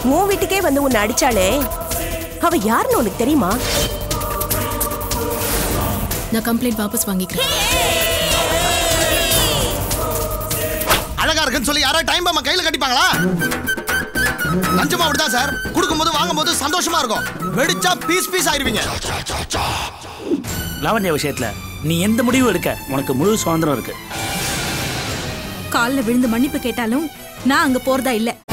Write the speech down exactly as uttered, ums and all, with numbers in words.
உன் வீட்டுக்கே வந்து உன்னை அடிச்சாளே, அவ யாருன்னு உனக்கு தெரியுமா? நான் கம்ப்ளைண்ட் வாபஸ் வாங்கிக்கிறேன். அழகா இருக்குன்னு சொல்லி யாராவது டைம் பாம்பை கையில கட்டிப்பாங்களா? லஞ்சமா அப்படிதான் சார். கொடுக்கும்போது வாங்கும்போது சந்தோஷமா இருக்கும், வெடிச்சா பீஸ் பீஸ் ஆயிருவீங்க. லாவண்யா விஷயத்துல நீ எந்த முடிவும் எடுக்க, உனக்கு முழு சுதந்திரம் இருக்கு. காலில் விழுந்து மன்னிப்பு கேட்டாலும் நான் அங்க போறதா இல்ல.